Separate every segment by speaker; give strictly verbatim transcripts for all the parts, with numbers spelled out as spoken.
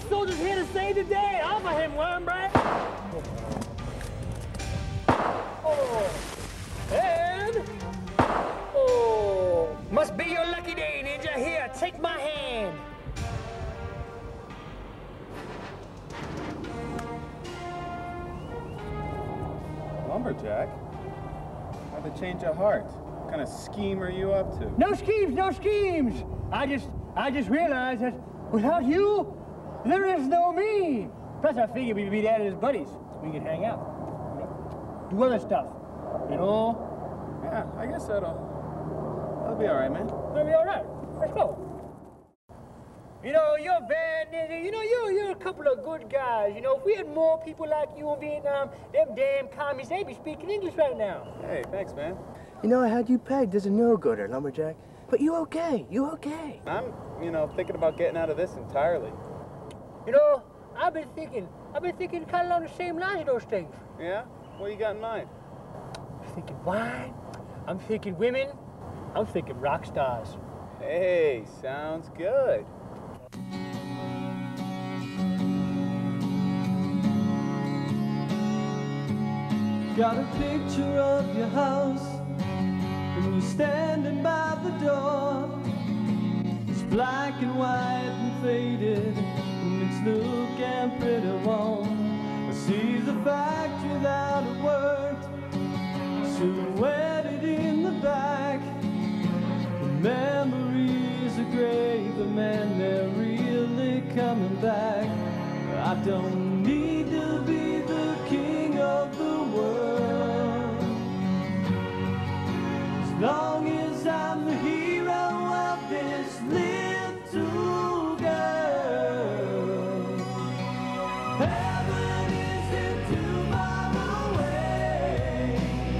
Speaker 1: This soldier's here to save the day. Offer him one, Brad. Oh. And... Oh. Must be your lucky day, Ninja. Here, take my hand.
Speaker 2: Lumberjack? How'd they change your heart? What kind of scheme are you up to?
Speaker 1: No schemes, no schemes. I just, I just realized that without you, there is no me. Plus, I figured we'd be that as buddies. We could hang out, you know, do other stuff, you know.
Speaker 2: Yeah, I guess that'll, that'll be all right, man.
Speaker 1: That'll be all right. Let's go. You know, you're bad, Ninja. You know, you're, you're a couple of good guys. You know, if we had more people like you in Vietnam, them damn commies, they'd be speaking English right now.
Speaker 2: Hey, thanks, man.
Speaker 3: You know, I had you pegged as a no-gooder, Lumberjack. But you okay, you okay.
Speaker 2: I'm, you know, thinking about getting out of this entirely.
Speaker 1: You know, I've been thinking, I've been thinking kind of along the same lines of those things.
Speaker 2: Yeah? What you got in mind?
Speaker 1: I'm thinking wine, I'm thinking women, I'm thinking rock stars.
Speaker 2: Hey, sounds good.
Speaker 4: Got a picture of your house, and you're standing by the door. It's black and white and faded, and it's looking pretty warm. I see the factory that it worked, silhouetted in the back. The memories are gray, but man, they're really coming back. I don't need to be the king of the world, as long as I'm the hero of this little girl. Heaven isn't too far away,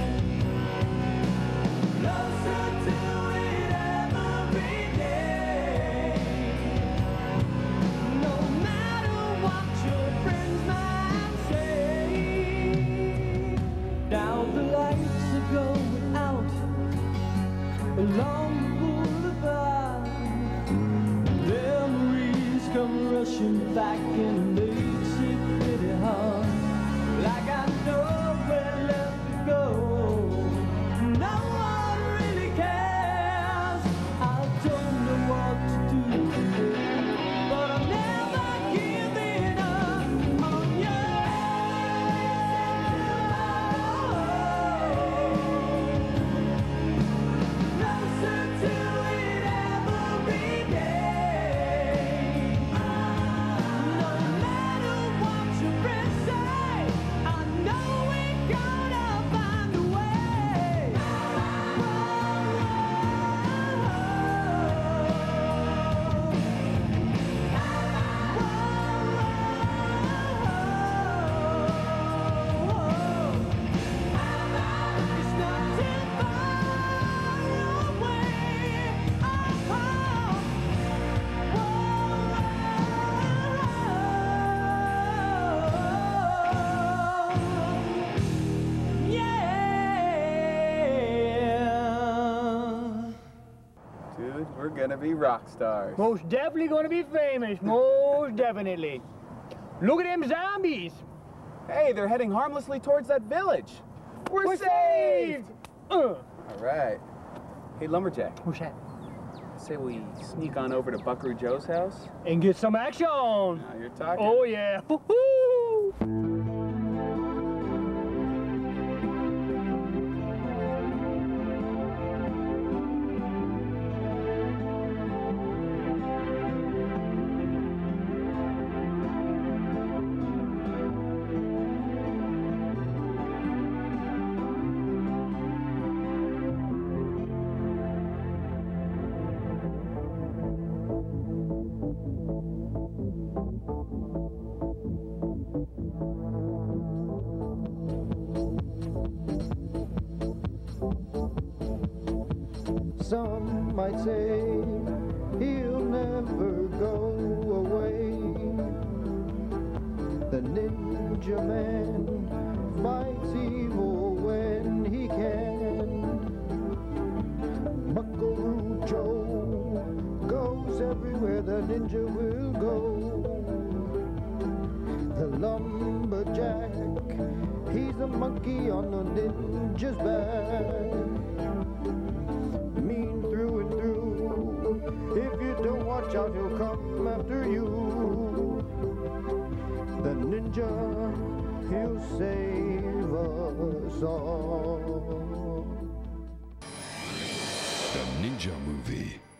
Speaker 4: closer to it every day. No matter what your friends might say, now the lights are going out along the boulevard. Memories come rushing back and it makes it pretty hard. Like I know where left to go, no one really cares. I don't know what to do, but I'm never giving up on you. Closer to it every day. No matter what your friends say, I know we're gonna find a way. It's not too far away. Yeah.
Speaker 2: Dude, we're gonna be rock stars.
Speaker 1: Most definitely gonna be famous, most definitely. Look at them zombies.
Speaker 2: Hey, they're heading harmlessly towards that village. We're,
Speaker 1: We're
Speaker 2: saved!
Speaker 1: saved! Uh.
Speaker 2: All right. Hey, Lumberjack,
Speaker 1: What's that?
Speaker 2: say we sneak on over to Buckaroo Joe's house?
Speaker 1: And get some action.
Speaker 2: Now you're talking.
Speaker 1: Oh yeah. Woo-hoo.
Speaker 5: Some might say he'll never go away. The ninja man fights evil when he can. Buckaroo Joe goes everywhere the ninja will go. a monkey on the ninja's back. Mean through and through. If you don't watch out, he'll come after you. The ninja, he'll save us all.
Speaker 6: The Ninja Movie.